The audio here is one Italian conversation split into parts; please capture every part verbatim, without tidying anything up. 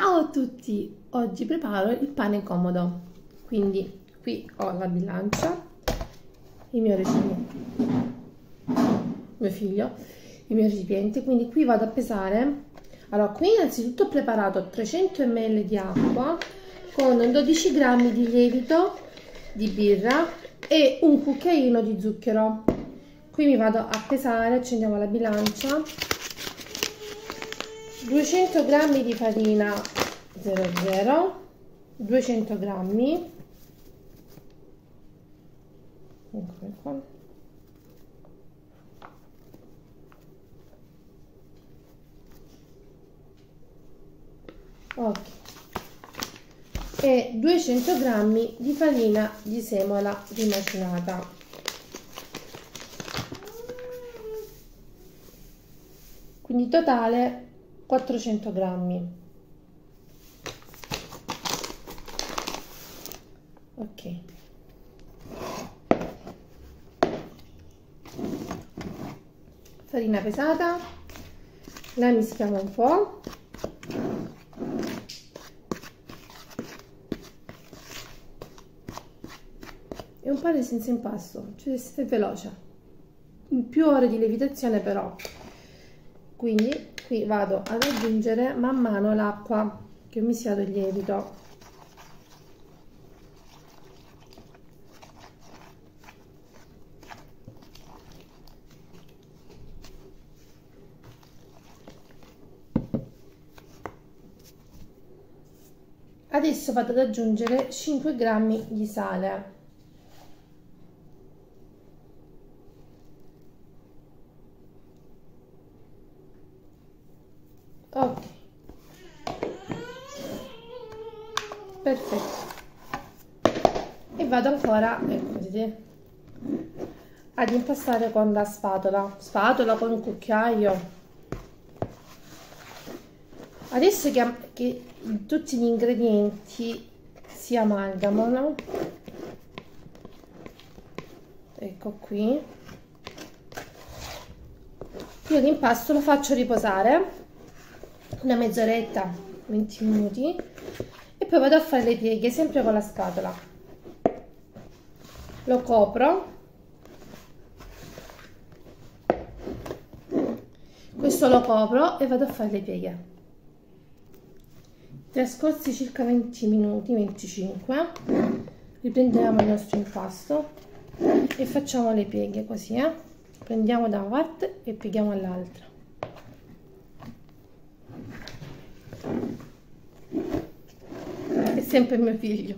Ciao a tutti! Oggi preparo il pane comodo. Quindi qui ho la bilancia, il mio recipiente, mio figlio, il mio recipiente. Quindi qui vado a pesare. Allora, qui innanzitutto ho preparato trecento millilitri di acqua con dodici grammi di lievito di birra e un cucchiaino di zucchero. Qui mi vado a pesare, accendiamo la bilancia. duecento grammi di farina zero zero, duecento grammi, ecco qua, ok, e duecento grammi di farina di semola rimacinata. Quindi totale quattrocento grammi. Ok, farina pesata, la mischiamo un po'. È un pane senza impasto, cioè siete veloce, in più ore di lievitazione però. Quindi qui vado ad aggiungere man mano l'acqua che ho mischiato il lievito. Adesso vado ad aggiungere cinque grammi di sale. Ok, perfetto. E vado ancora, ecco, vedete, ad impastare con la spatola, spatola con un cucchiaio. Adesso che, che tutti gli ingredienti si amalgamano, ecco qui, io l'impasto lo faccio riposare una mezz'oretta, venti minuti, e poi vado a fare le pieghe sempre con la spatola. Lo copro, questo lo copro e vado a fare le pieghe. Trascorsi circa venti minuti, venticinque, riprendiamo il nostro impasto e facciamo le pieghe così, eh? Prendiamo da una parte e pieghiamo all'altra. È sempre mio figlio.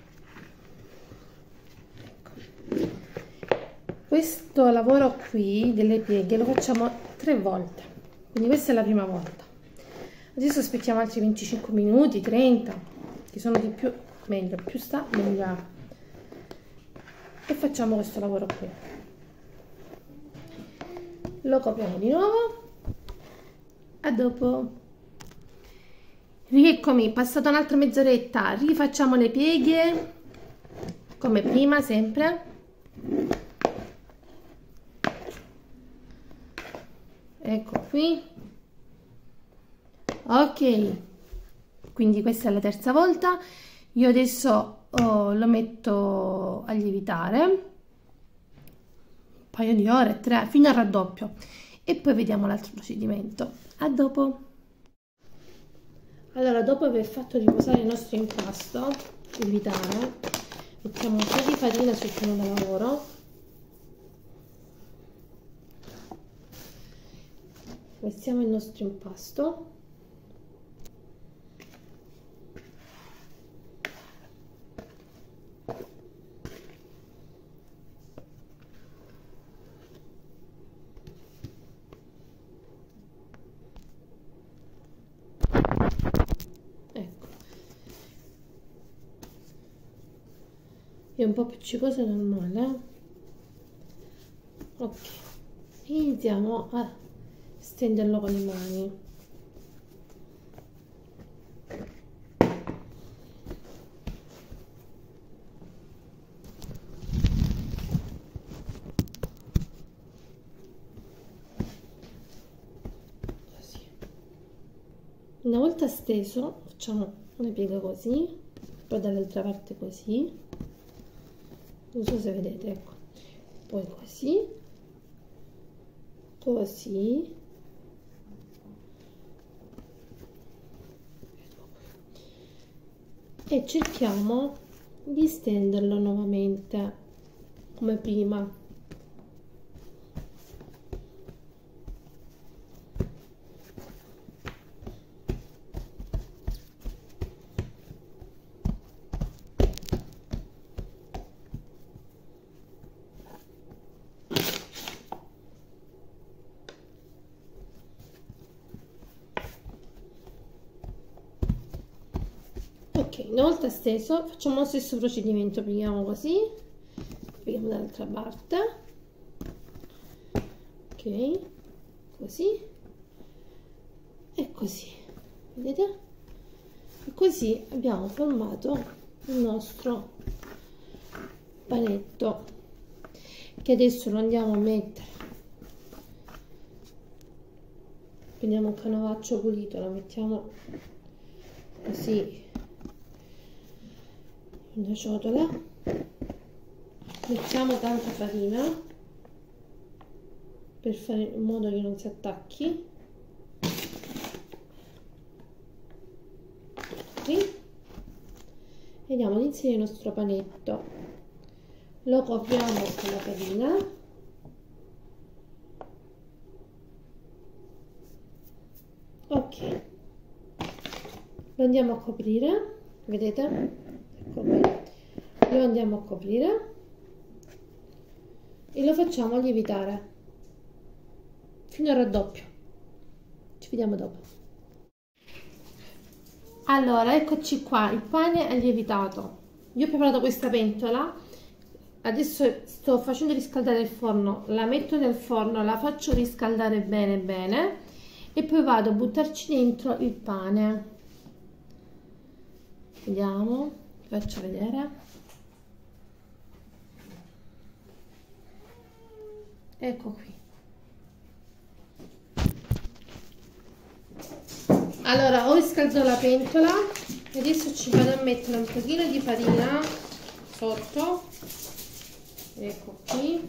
Ecco. Questo lavoro qui delle pieghe lo facciamo tre volte, quindi questa è la prima volta. Adesso aspettiamo altri venticinque minuti, trenta, che sono di più, meglio, più sta, meglio è. E facciamo questo lavoro qui. Lo copriamo di nuovo. A dopo. Rieccomi, passata un'altra mezz'oretta, rifacciamo le pieghe, come prima, sempre. Ecco qui. Ok, quindi questa è la terza volta. Io adesso oh, lo metto a lievitare un paio di ore, tre, fino al raddoppio, e poi vediamo l'altro procedimento. A dopo. Allora, dopo aver fatto riposare il nostro impasto, lievitare, mettiamo un po' di farina sul piano da lavoro. Mettiamo il nostro impasto. È un po' appiccicoso, è normale. Ok, iniziamo a stenderlo con le mani. Una volta steso facciamo una piega così, poi dall'altra parte così, non so se vedete, ecco, poi così, così, e cerchiamo di stenderlo nuovamente come prima. Ok, una volta steso facciamo lo stesso procedimento, pieghiamo così, pieghiamo dall'altra parte, ok, così e così, vedete? E così abbiamo formato il nostro panetto, che adesso lo andiamo a mettere. Prendiamo un canovaccio pulito, lo mettiamo così in una ciotola, mettiamo tanta farina per fare in modo che non si attacchi, qui, e andiamo ad inserire il nostro panetto, lo copriamo con la farina, ok, lo andiamo a coprire, vedete? Lo andiamo a coprire e lo facciamo lievitare fino al raddoppio. Ci vediamo dopo. Allora, eccoci qua, il pane è lievitato. Io ho preparato questa pentola, adesso sto facendo riscaldare il forno, la metto nel forno, la faccio riscaldare bene bene e poi vado a buttarci dentro il pane. Vediamo, vi faccio vedere. Ecco qui. Allora, ho riscaldato la pentola e adesso ci vado a mettere un pochino di farina sotto, ecco qui,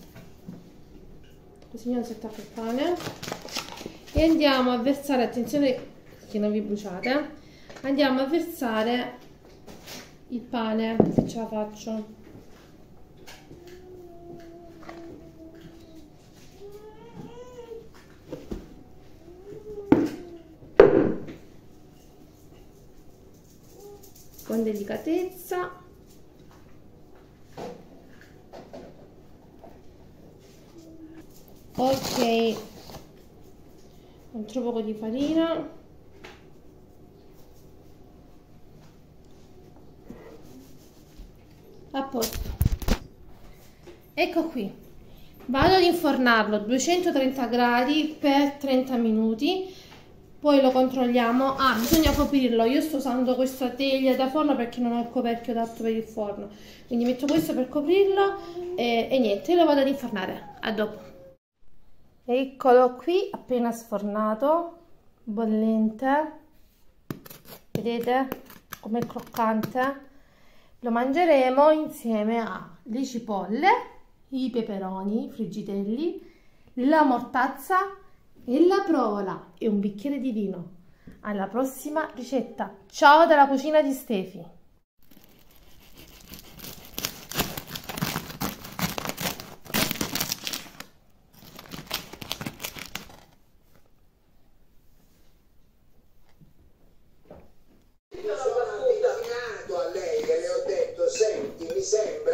così non si attacca il pane, e andiamo a versare, attenzione che non vi bruciate, andiamo a versare il pane, se ce la faccio. Con delicatezza, ok, un altro poco di farina, a posto. Ecco qui, vado ad infornarlo a duecentotrenta gradi per trenta minuti. Poi lo controlliamo. Ah, bisogna coprirlo. Io sto usando questa teglia da forno perché non ho il coperchio adatto per il forno, quindi metto questo per coprirlo e, e niente, lo vado ad infornare. A dopo. Eccolo qui, appena sfornato, bollente, vedete com'è croccante. Lo mangeremo insieme alle cipolle, i peperoni, i friggitelli, la mortazza e la provola e un bicchiere di vino. Alla prossima ricetta. Ciao dalla cucina di Stefi. Io sono avvicinato a lei e le ho detto: senti, mi sembra